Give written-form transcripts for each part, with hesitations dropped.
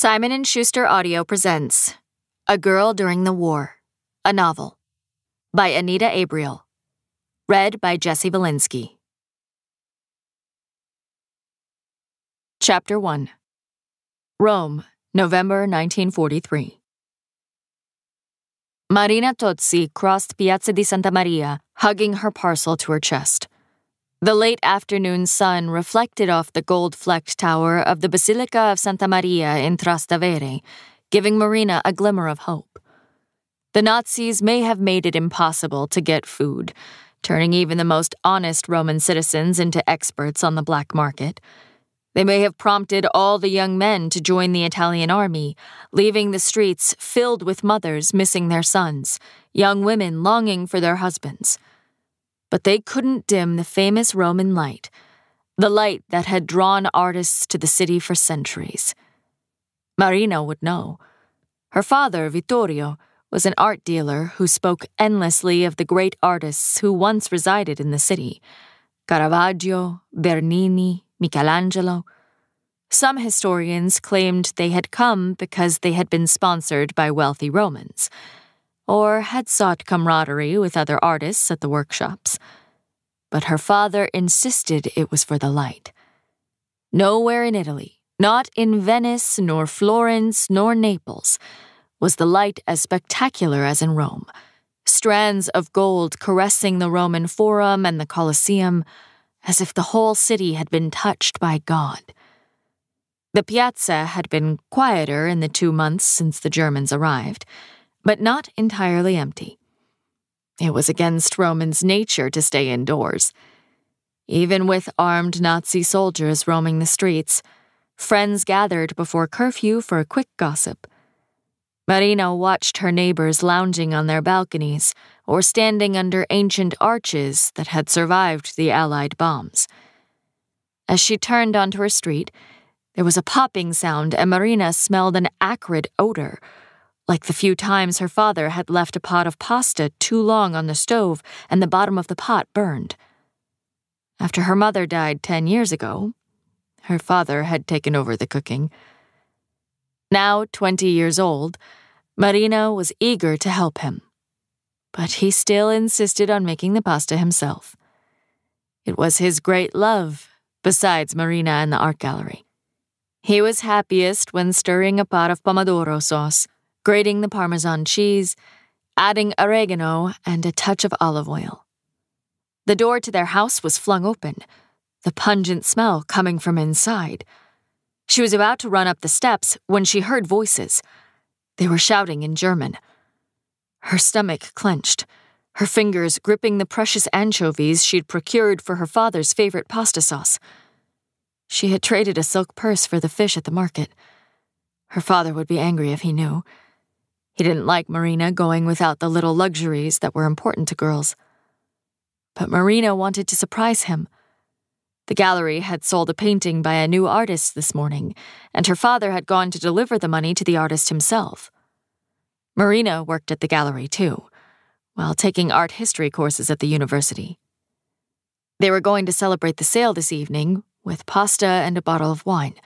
Simon & Schuster Audio presents A Girl During the War, a novel, by Anita Abriel, read by Jessie Vilinsky. Chapter 1. Rome, November 1943. Marina Tozzi crossed Piazza di Santa Maria, hugging her parcel to her chest. The late afternoon sun reflected off the gold-flecked tower of the Basilica of Santa Maria in Trastevere, giving Marina a glimmer of hope. The Nazis may have made it impossible to get food, turning even the most honest Roman citizens into experts on the black market. They may have prompted all the young men to join the Italian army, leaving the streets filled with mothers missing their sons, young women longing for their husbands. But they couldn't dim the famous Roman light, the light that had drawn artists to the city for centuries. Marina would know. Her father, Vittorio, was an art dealer who spoke endlessly of the great artists who once resided in the city: Caravaggio, Bernini, Michelangelo. Some historians claimed they had come because they had been sponsored by wealthy Romans, or had sought camaraderie with other artists at the workshops. But her father insisted it was for the light. Nowhere in Italy, not in Venice, nor Florence, nor Naples, was the light as spectacular as in Rome, strands of gold caressing the Roman Forum and the Colosseum, as if the whole city had been touched by God. The piazza had been quieter in the 2 months since the Germans arrived, but not entirely empty. It was against Romans' nature to stay indoors. Even with armed Nazi soldiers roaming the streets, friends gathered before curfew for a quick gossip. Marina watched her neighbors lounging on their balconies or standing under ancient arches that had survived the Allied bombs. As she turned onto her street, there was a popping sound and Marina smelled an acrid odor, like the few times her father had left a pot of pasta too long on the stove and the bottom of the pot burned. After her mother died 10 years ago, her father had taken over the cooking. Now 20 years old, Marina was eager to help him, but he still insisted on making the pasta himself. It was his great love, besides Marina and the art gallery. He was happiest when stirring a pot of pomodoro sauce, grating the Parmesan cheese, adding oregano and a touch of olive oil. The door to their house was flung open, the pungent smell coming from inside. She was about to run up the steps when she heard voices. They were shouting in German. Her stomach clenched, her fingers gripping the precious anchovies she'd procured for her father's favorite pasta sauce. She had traded a silk purse for the fish at the market. Her father would be angry if he knew. He didn't like Marina going without the little luxuries that were important to girls. But Marina wanted to surprise him. The gallery had sold a painting by a new artist this morning, and her father had gone to deliver the money to the artist himself. Marina worked at the gallery, too, while taking art history courses at the university. They were going to celebrate the sale this evening with pasta and a bottle of wine.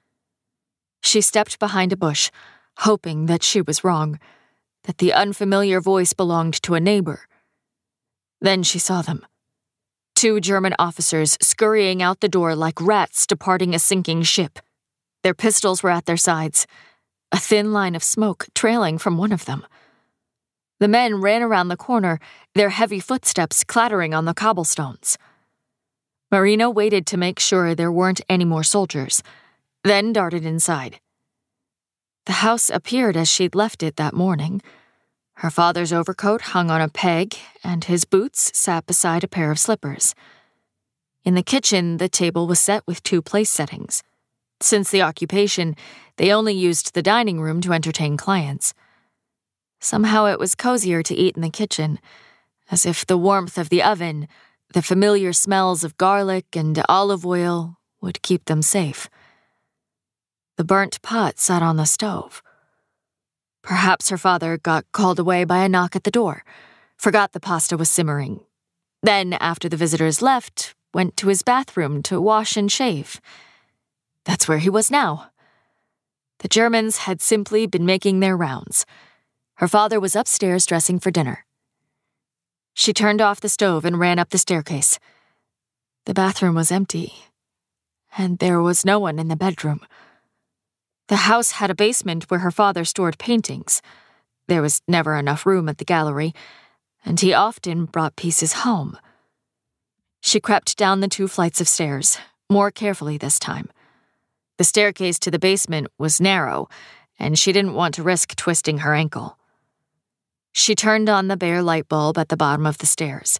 She stepped behind a bush, hoping that she was wrong, that the unfamiliar voice belonged to a neighbor. Then she saw them. 2 German officers scurrying out the door like rats departing a sinking ship. Their pistols were at their sides, a thin line of smoke trailing from one of them. The men ran around the corner, their heavy footsteps clattering on the cobblestones. Marina waited to make sure there weren't any more soldiers, then darted inside. The house appeared as she'd left it that morning. Her father's overcoat hung on a peg, and his boots sat beside a pair of slippers. In the kitchen, the table was set with 2 place settings. Since the occupation, they only used the dining room to entertain clients. Somehow it was cozier to eat in the kitchen, as if the warmth of the oven, the familiar smells of garlic and olive oil, would keep them safe. The burnt pot sat on the stove. Perhaps her father got called away by a knock at the door, forgot the pasta was simmering. Then, after the visitors left, went to his bathroom to wash and shave. That's where he was now. The Germans had simply been making their rounds. Her father was upstairs dressing for dinner. She turned off the stove and ran up the staircase. The bathroom was empty, and there was no one in the bedroom. The house had a basement where her father stored paintings. There was never enough room at the gallery, and he often brought pieces home. She crept down the 2 flights of stairs, more carefully this time. The staircase to the basement was narrow, and she didn't want to risk twisting her ankle. She turned on the bare light bulb at the bottom of the stairs.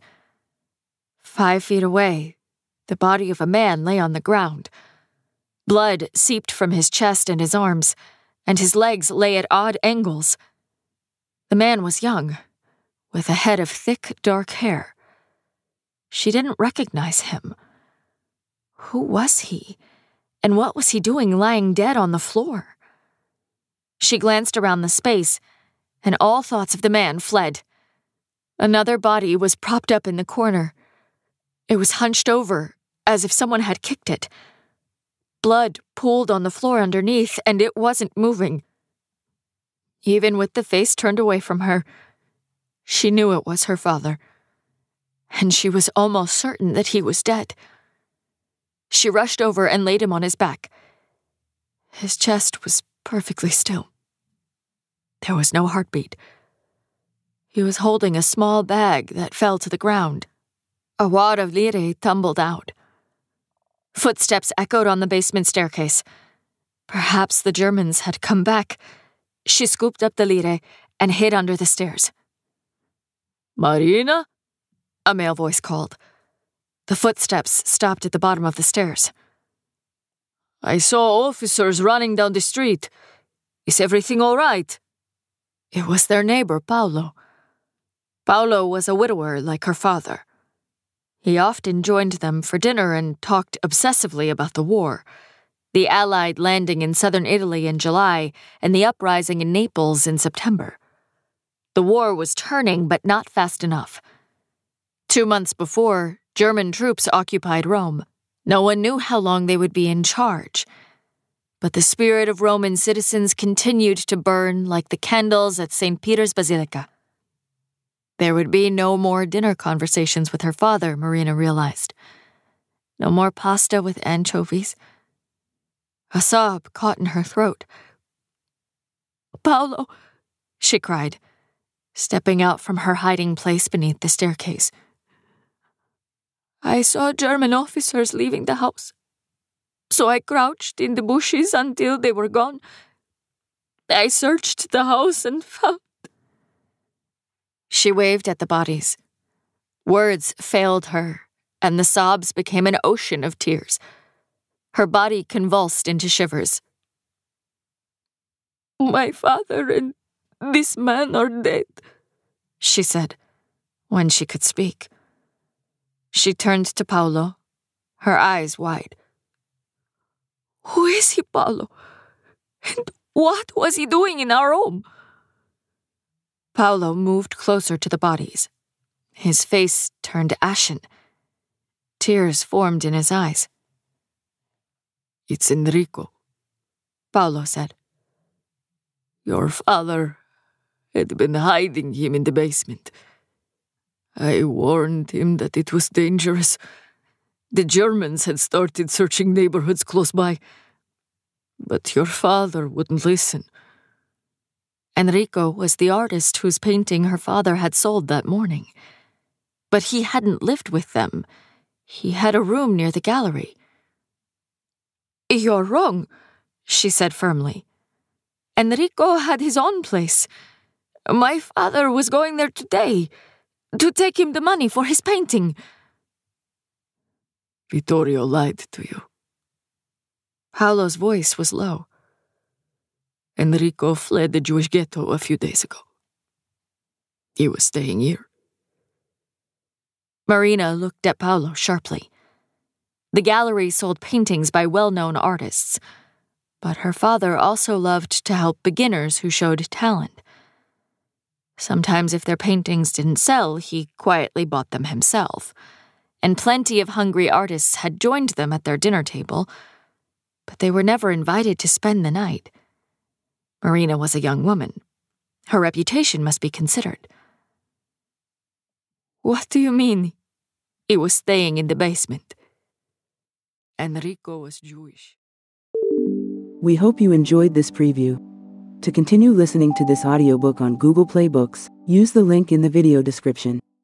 5 feet away, the body of a man lay on the ground. Blood seeped from his chest and his arms, and his legs lay at odd angles. The man was young, with a head of thick, dark hair. She didn't recognize him. Who was he, and what was he doing lying dead on the floor? She glanced around the space, and all thoughts of the man fled. Another body was propped up in the corner. It was hunched over, as if someone had kicked it. Blood pooled on the floor underneath, and it wasn't moving. Even with the face turned away from her, she knew it was her father, and she was almost certain that he was dead. She rushed over and laid him on his back. His chest was perfectly still. There was no heartbeat. He was holding a small bag that fell to the ground. A wad of lire tumbled out. Footsteps echoed on the basement staircase. Perhaps the Germans had come back. She scooped up the lire and hid under the stairs. "Marina?" a male voice called. The footsteps stopped at the bottom of the stairs. "I saw officers running down the street. Is everything all right?" It was their neighbor, Paolo. Paolo was a widower like her father. He often joined them for dinner and talked obsessively about the war, the Allied landing in southern Italy in July and the uprising in Naples in September. The war was turning, but not fast enough. 2 months before, German troops occupied Rome. No one knew how long they would be in charge. But the spirit of Roman citizens continued to burn like the candles at St. Peter's Basilica. There would be no more dinner conversations with her father, Marina realized. No more pasta with anchovies. A sob caught in her throat. "Paolo," she cried, stepping out from her hiding place beneath the staircase. "I saw German officers leaving the house. So I crouched in the bushes until they were gone. I searched the house and found..." She waved at the bodies. Words failed her, and the sobs became an ocean of tears. Her body convulsed into shivers. "My father and this man are dead," she said, when she could speak. She turned to Paolo, her eyes wide. "Who is he, Paolo? And what was he doing in our home?" Paolo moved closer to the bodies. His face turned ashen. Tears formed in his eyes. "It's Enrico," Paolo said. "Your father had been hiding him in the basement. I warned him that it was dangerous. The Germans had started searching neighborhoods close by. But your father wouldn't listen." Enrico was the artist whose painting her father had sold that morning. But he hadn't lived with them. He had a room near the gallery. "You're wrong," she said firmly. "Enrico had his own place. My father was going there today to take him the money for his painting." "Vittorio lied to you." Paolo's voice was low. "Enrico fled the Jewish ghetto a few days ago. He was staying here." Marina looked at Paolo sharply. The gallery sold paintings by well-known artists, but her father also loved to help beginners who showed talent. Sometimes if their paintings didn't sell, he quietly bought them himself, and plenty of hungry artists had joined them at their dinner table, but they were never invited to spend the night. Marina was a young woman. Her reputation must be considered. What do you mean? He was staying in the basement. Enrico was Jewish. We hope you enjoyed this preview. To continue listening to this audiobook on Google Play Books, use the link in the video description.